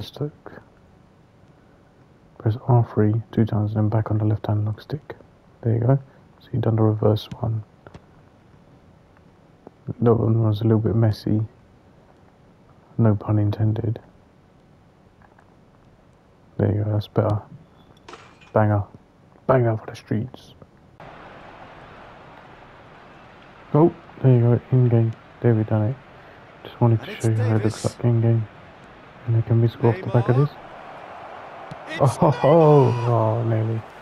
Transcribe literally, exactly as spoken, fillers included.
Stoke. Press R three two times and then back on the left hand lock stick. There you go. So you've done the reverse one. That one was a little bit messy. No pun intended. There you go, that's better. Banger. Banger for the streets. Oh, there you go, in game. There we done it. Just wanted to show you how it looks like in game. And then can we score off the back of this? Oh, oh, oh, oh, nearly.